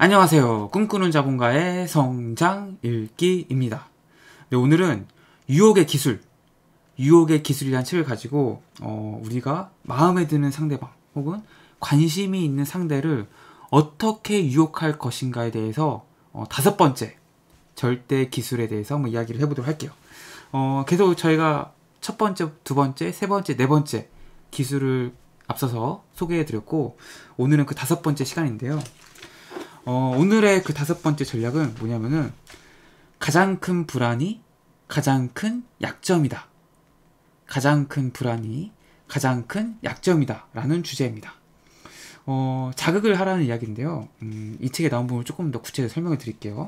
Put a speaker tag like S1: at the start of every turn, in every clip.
S1: 안녕하세요. 꿈꾸는 자본가의 성장 읽기입니다. 네, 오늘은 유혹의 기술이라는 책을 가지고 우리가 마음에 드는 상대방 혹은 관심이 있는 상대를 어떻게 유혹할 것인가에 대해서 5번째 절대 기술에 대해서 한번 이야기를 해보도록 할게요. 계속 저희가 첫 번째, 두 번째, 세 번째, 네 번째 기술을 앞서서 소개해드렸고 오늘은 그 5번째 시간인데요. 오늘의 그 5번째 전략은 뭐냐면은 가장 큰 불안이 가장 큰 약점이다. 가장 큰 불안이 가장 큰 약점이다 라는 주제입니다. 자극을 하라는 이야기인데요. 이 책에 나온 부분을 조금 더 구체적으로 설명해 드릴게요.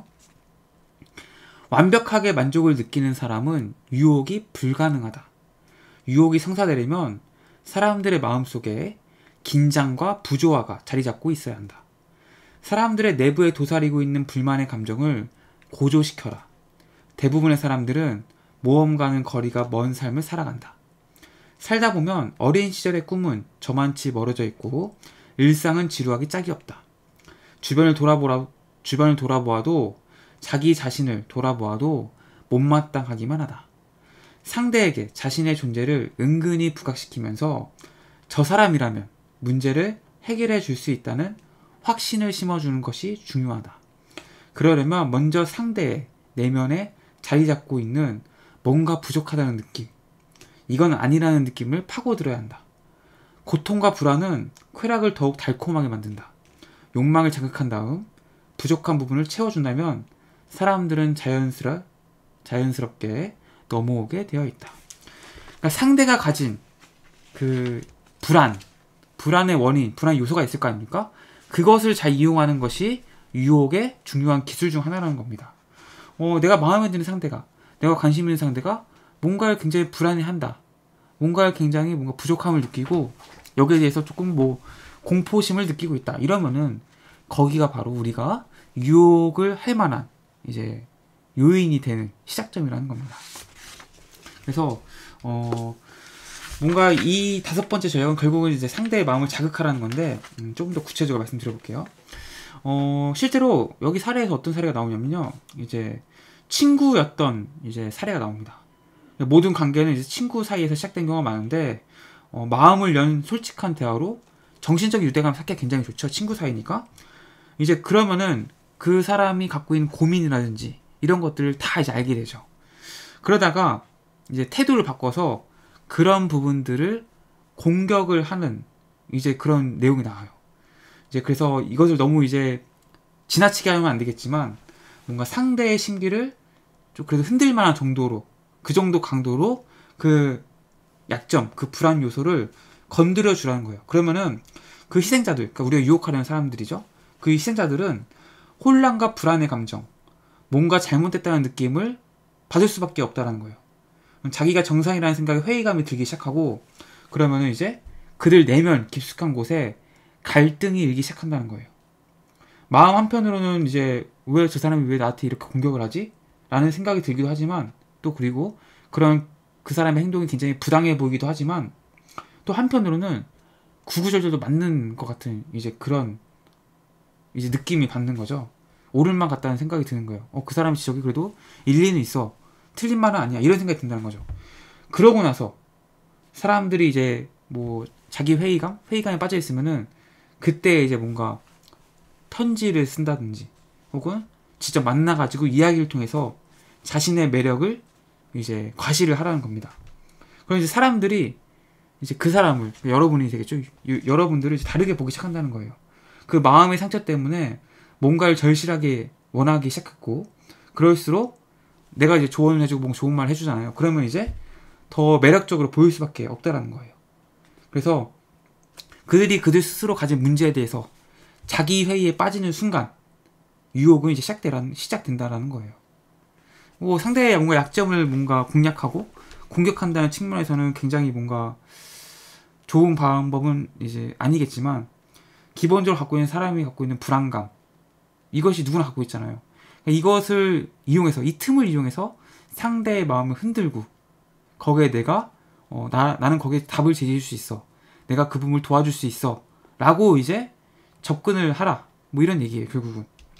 S1: 완벽하게 만족을 느끼는 사람은 유혹이 불가능하다. 유혹이 성사되려면 사람들의 마음속에 긴장과 부조화가 자리 잡고 있어야 한다. 사람들의 내부에 도사리고 있는 불만의 감정을 고조시켜라. 대부분의 사람들은 모험과는 거리가 먼 삶을 살아간다. 살다 보면 어린 시절의 꿈은 저만치 멀어져 있고 일상은 지루하기 짝이 없다. 주변을 돌아보아도 자기 자신을 돌아보아도 못마땅하기만 하다. 상대에게 자신의 존재를 은근히 부각시키면서 저 사람이라면 문제를 해결해 줄 수 있다는 확신을 심어주는 것이 중요하다. 그러려면 먼저 상대의 내면에 자리 잡고 있는 뭔가 부족하다는 느낌, 이건 아니라는 느낌을 파고들어야 한다. 고통과 불안은 쾌락을 더욱 달콤하게 만든다. 욕망을 자극한 다음 부족한 부분을 채워준다면 사람들은 자연스럽게 넘어오게 되어 있다. 그러니까 상대가 가진 그 불안의 원인, 불안 요소가 있을 거 아닙니까? 그것을 잘 이용하는 것이 유혹의 중요한 기술 중 하나라는 겁니다. 내가 마음에 드는 상대가, 내가 관심 있는 상대가 뭔가를 굉장히 불안해한다. 뭔가 부족함을 느끼고 여기에 대해서 조금 공포심을 느끼고 있다. 이러면은 거기가 바로 우리가 유혹을 할 만한 이제 요인이 되는 시작점이라는 겁니다. 그래서 뭔가 이 5번째 전략은 결국은 이제 상대의 마음을 자극하라는 건데 조금 더 구체적으로 말씀드려볼게요. 실제로 여기 사례에서 어떤 사례가 나오냐면요, 이제 친구였던 이제 사례가 나옵니다. 모든 관계는 이제 친구 사이에서 시작된 경우가 많은데 마음을 연 솔직한 대화로 정신적인 유대감을 쌓기가 굉장히 좋죠. 친구 사이니까. 이제 그러면은 그 사람이 갖고 있는 고민이라든지 이런 것들을 다 이제 알게 되죠. 그러다가 이제 태도를 바꿔서 그런 부분들을 공격을 하는 이제 그런 내용이 나와요. 이제 그래서 이것을 너무 이제 지나치게 하면 안 되겠지만 뭔가 상대의 심기를 좀 그래도 흔들 만한 정도로, 그 정도 강도로 그 약점, 그 불안 요소를 건드려 주라는 거예요. 그러면은 그 희생자들, 그러니까 우리가 유혹하려는 사람들이죠. 그 희생자들은 혼란과 불안의 감정, 뭔가 잘못됐다는 느낌을 받을 수밖에 없다라는 거예요. 자기가 정상이라는 생각에 회의감이 들기 시작하고, 그러면은 이제 그들 내면 깊숙한 곳에 갈등이 일기 시작한다는 거예요. 마음 한편으로는 이제 왜 저 사람이 왜 나한테 이렇게 공격을 하지? 라는 생각이 들기도 하지만, 또 그리고 그런 그 사람의 행동이 굉장히 부당해 보이기도 하지만, 또 한편으로는 구구절절도 맞는 것 같은 이제 그런 이제 느낌이 받는 거죠. 옳은 말 같다는 생각이 드는 거예요. 그 사람이 저기 그래도 일리는 있어. 틀린 말은 아니야. 이런 생각이 든다는 거죠. 그러고 나서 사람들이 이제 자기 회의감에 빠져 있으면은 그때 이제 뭔가 편지를 쓴다든지 혹은 직접 만나가지고 이야기를 통해서 자신의 매력을 이제 과시를 하라는 겁니다. 그럼 이제 사람들이 이제 그 사람을, 여러분이 되겠죠. 여러분들을 이제 다르게 보기 시작한다는 거예요. 그 마음의 상처 때문에 뭔가를 절실하게 원하기 시작했고, 그럴수록 내가 이제 조언을 해주고 좋은 말 해주잖아요. 그러면 이제 더 매력적으로 보일 수밖에 없다라는 거예요. 그래서 그들이 그들 스스로 가진 문제에 대해서 자기 회의에 빠지는 순간 유혹은 이제 시작된다라는 거예요. 상대의 뭔가 약점을 뭔가 공략하고 공격한다는 측면에서는 굉장히 뭔가 좋은 방법은 이제 아니겠지만, 기본적으로 갖고 있는 사람이 갖고 있는 불안감, 이것이 누구나 갖고 있잖아요. 이것을 이용해서, 이 틈을 이용해서 상대의 마음을 흔들고 거기에 내가 나는 거기에 답을 제시해 줄 수 있어, 내가 그 부분을 도와줄 수 있어 라고 이제 접근을 하라, 이런 얘기예요. 결국은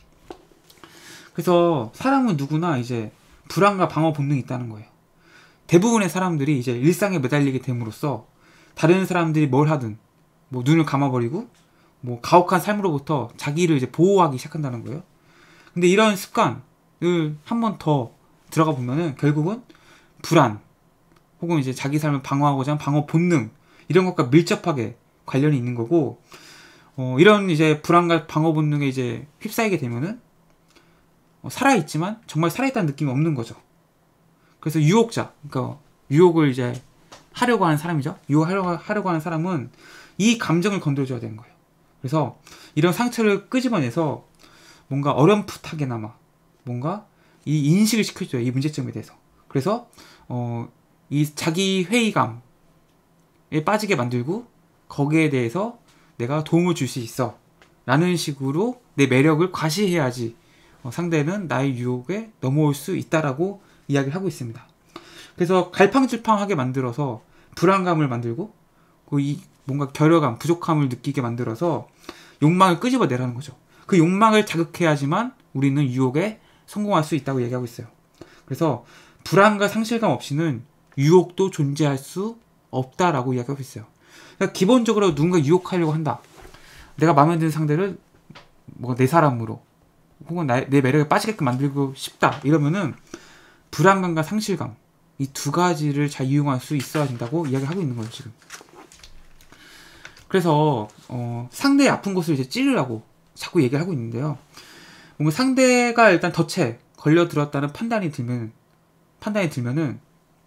S1: 그래서 사람은 누구나 이제 불안과 방어 본능이 있다는 거예요. 대부분의 사람들이 이제 일상에 매달리게 됨으로써 다른 사람들이 뭘 하든 뭐 눈을 감아버리고 뭐 가혹한 삶으로부터 자기를 이제 보호하기 시작한다는 거예요. 근데 이런 습관을 한 번 더 들어가 보면은 결국은 불안 혹은 이제 자기 삶을 방어하고자 하는 방어 본능 이런 것과 밀접하게 관련이 있는 거고, 이런 이제 불안과 방어 본능에 이제 휩싸이게 되면은 살아있지만 정말 살아있다는 느낌이 없는 거죠. 그래서 유혹자, 그러니까 유혹을 이제 하려고 하는 사람이죠. 유혹하려고 하는 사람은 이 감정을 건드려줘야 되는 거예요. 그래서 이런 상처를 끄집어내서 뭔가 어렴풋하게나마 뭔가 이 인식을 시켜줘요. 이 문제점에 대해서. 그래서 이 자기 회의감에 빠지게 만들고 거기에 대해서 내가 도움을 줄 수 있어 라는 식으로 내 매력을 과시해야지 상대는 나의 유혹에 넘어올 수 있다라고 이야기를 하고 있습니다. 그래서 갈팡질팡하게 만들어서 불안감을 만들고 이 뭔가 결여감, 부족함을 느끼게 만들어서 욕망을 끄집어내라는 거죠. 그 욕망을 자극해야지만 우리는 유혹에 성공할 수 있다고 얘기하고 있어요. 그래서 불안과 상실감 없이는 유혹도 존재할 수 없다라고 이야기하고 있어요. 그러니까 기본적으로 누군가 유혹하려고 한다. 내가 마음에 드는 상대를 뭐 내 사람으로 혹은 내 매력에 빠지게끔 만들고 싶다. 이러면은 불안감과 상실감 이 두 가지를 잘 이용할 수 있어야 된다고 이야기하고 있는 거예요, 지금. 그래서 상대의 아픈 곳을 이제 찌르라고 자꾸 얘기를 하고 있는데요. 뭔가 상대가 일단 덫에 걸려들었다는 판단이 들면은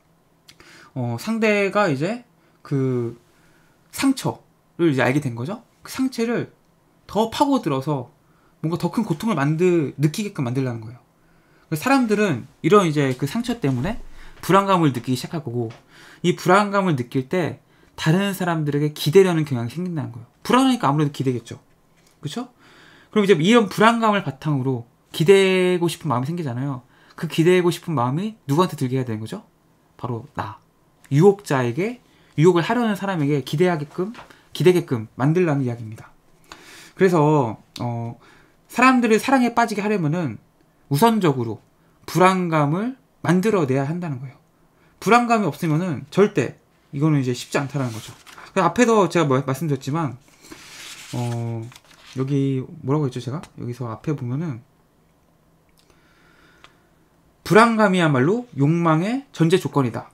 S1: 상대가 이제 그 상처를 이제 알게 된 거죠. 그 상처를 더 파고들어서 뭔가 더 큰 고통을 느끼게끔 만들려는 거예요. 사람들은 이런 이제 그 상처 때문에 불안감을 느끼기 시작할 거고, 이 불안감을 느낄 때 다른 사람들에게 기대려는 경향이 생긴다는 거예요. 불안하니까 아무래도 기대겠죠. 그렇죠? 그럼 이제 이런 불안감을 바탕으로 기대고 싶은 마음이 생기잖아요. 그 기대고 싶은 마음이 누구한테 들게 해야 되는 거죠? 바로 유혹자에게, 유혹을 하려는 사람에게 기대게끔 만들라는 이야기입니다. 그래서 사람들을 사랑에 빠지게 하려면은 우선적으로 불안감을 만들어내야 한다는 거예요. 불안감이 없으면은 절대 이거는 이제 쉽지 않다는 거죠. 앞에서 제가 말씀드렸지만 여기 뭐라고 했죠? 제가 여기서 앞에 보면은 불안감이야말로 욕망의 전제 조건이다.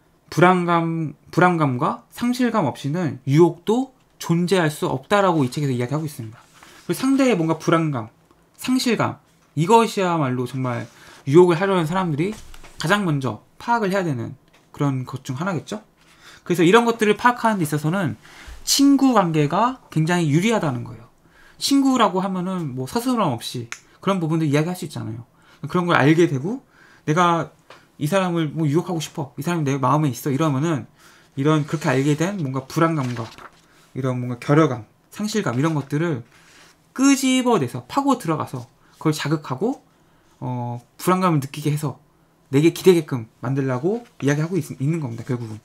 S1: 불안감과 상실감 없이는 유혹도 존재할 수 없다라고 이 책에서 이야기하고 있습니다. 그리고 상대의 뭔가 불안감, 상실감 이것이야말로 정말 유혹을 하려는 사람들이 가장 먼저 파악을 해야 되는 그런 것 중 하나겠죠. 그래서 이런 것들을 파악하는 데 있어서는 친구 관계가 굉장히 유리하다는 거예요. 친구라고 하면은 뭐 서스럼 없이 그런 부분들 이야기할 수 있잖아요. 그런 걸 알게 되고 내가 이 사람을 뭐 유혹하고 싶어, 이 사람이 내 마음에 있어 이러면은 이런 그렇게 알게 된 뭔가 불안감과 이런 뭔가 결여감, 상실감 이런 것들을 끄집어내서 파고 들어가서 그걸 자극하고 불안감을 느끼게 해서 내게 기대게끔 만들려고 이야기하고 있는 겁니다, 결국은.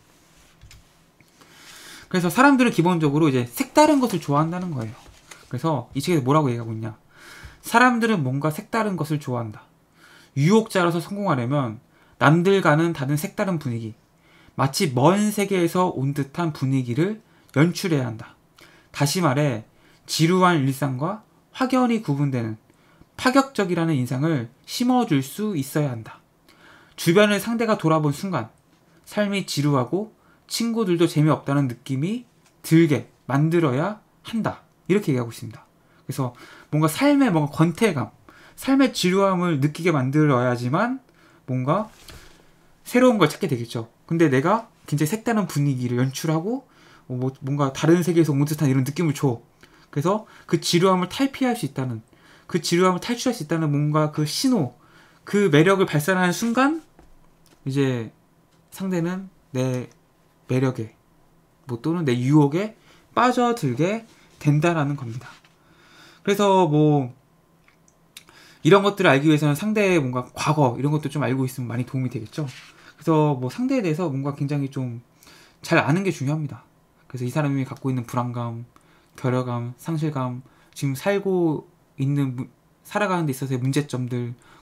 S1: 그래서 사람들은 기본적으로 이제 색다른 것을 좋아한다는 거예요. 그래서 이 책에서 뭐라고 얘기하고 있냐? 사람들은 뭔가 색다른 것을 좋아한다. 유혹자로서 성공하려면 남들과는 다른 색다른 분위기, 마치 먼 세계에서 온 듯한 분위기를 연출해야 한다. 다시 말해 지루한 일상과 확연히 구분되는 파격적이라는 인상을 심어줄 수 있어야 한다. 주변을 상대가 돌아본 순간 삶이 지루하고 친구들도 재미없다는 느낌이 들게 만들어야 한다. 이렇게 얘기하고 있습니다. 그래서 뭔가 삶의 뭔가 권태감, 삶의 지루함을 느끼게 만들어야지만 뭔가 새로운 걸 찾게 되겠죠. 근데 내가 굉장히 색다른 분위기를 연출하고 뭔가 다른 세계에서 온 듯한 이런 느낌을 줘. 그래서 그 지루함을 탈피할 수 있다는, 그 지루함을 탈출할 수 있다는 뭔가 그 신호, 그 매력을 발산하는 순간 이제 상대는 내 매력에 또는 내 유혹에 빠져들게 된다라는 겁니다. 그래서 뭐 이런 것들을 알기 위해서는 상대의 뭔가 과거 이런 것도 좀 알고 있으면 많이 도움이 되겠죠. 그래서 뭐 상대에 대해서 뭔가 굉장히 좀 잘 아는 게 중요합니다. 그래서 이 사람이 갖고 있는 불안감, 결여감, 상실감, 지금 살아가는 데 있어서의 문제점들,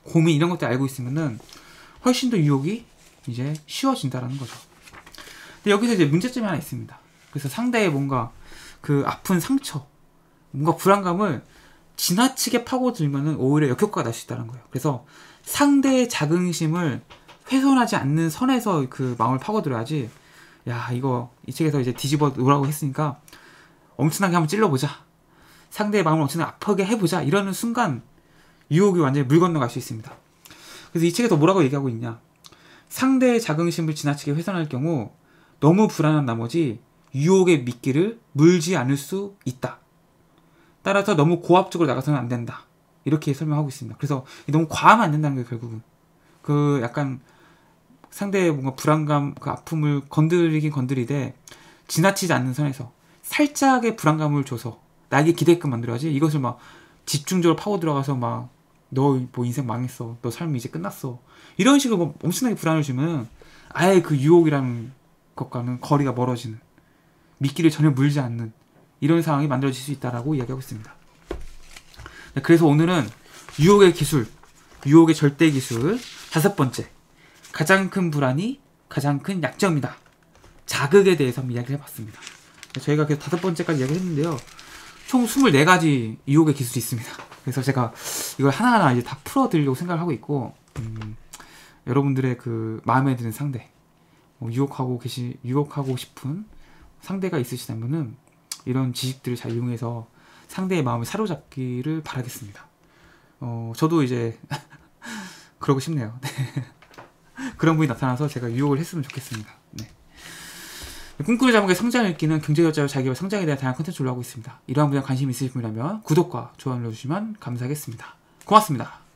S1: 고민 이런 것들 알고 있으면은 훨씬 더 유혹이 이제 쉬워진다라는 거죠. 근데 여기서 이제 문제점이 하나 있습니다. 그래서 상대의 뭔가 그 아픈 상처, 뭔가 불안감을 지나치게 파고들면은 오히려 역효과가 날 수 있다는 거예요. 그래서 상대의 자긍심을 훼손하지 않는 선에서 그 마음을 파고들어야지. 야, 이거 이 책에서 이제 뒤집어 놓으라고 했으니까 엄청나게 한번 찔러보자. 상대의 마음을 엄청나게 아프게 해보자. 이러는 순간 유혹이 완전히 물 건너갈 수 있습니다. 그래서 이 책에서 뭐라고 얘기하고 있냐. 상대의 자긍심을 지나치게 훼손할 경우 너무 불안한 나머지 유혹의 미끼를 물지 않을 수 있다. 따라서 너무 고압적으로 나가서는 안 된다. 이렇게 설명하고 있습니다. 그래서 너무 과하면 안 된다는 거예요, 결국은. 그 약간 상대의 뭔가 불안감, 그 아픔을 건드리긴 건드리되 지나치지 않는 선에서 살짝의 불안감을 줘서 나에게 기대끔 만들어야지. 이것을 막 집중적으로 파고 들어가서 막 너 뭐 인생 망했어, 너 삶이 이제 끝났어, 이런 식으로 뭐 엄청나게 불안을 주면 아예 그 유혹이라는 것과는 거리가 멀어지는, 미끼를 전혀 물지 않는 이런 상황이 만들어질 수 있다라고 이야기하고 있습니다. 그래서 오늘은 유혹의 기술, 유혹의 절대 기술 5번째, 가장 큰 불안이 가장 큰 약점이다. 자극에 대해서 한번 이야기를 해봤습니다. 저희가 그래서 5번째까지 이야기를 했는데요. 총 24가지 유혹의 기술이 있습니다. 그래서 제가 이걸 하나하나 이제 다 풀어드리려고 생각을 하고 있고, 여러분들의 그 마음에 드는 상대, 유혹하고 싶은 상대가 있으시다면은 이런 지식들을 잘 이용해서 상대의 마음을 사로잡기를 바라겠습니다. 저도 이제 그러고 싶네요. 그런 분이 나타나서 제가 유혹을 했으면 좋겠습니다. 네. 꿈꾸는 자목의 성장 읽기는 경제결자와 자기와 성장에 대한 다양한 콘텐츠를 하고 있습니다. 이러한 분야에 관심이 있으신 분이라면 구독과 좋아요 눌러주시면 감사하겠습니다. 고맙습니다.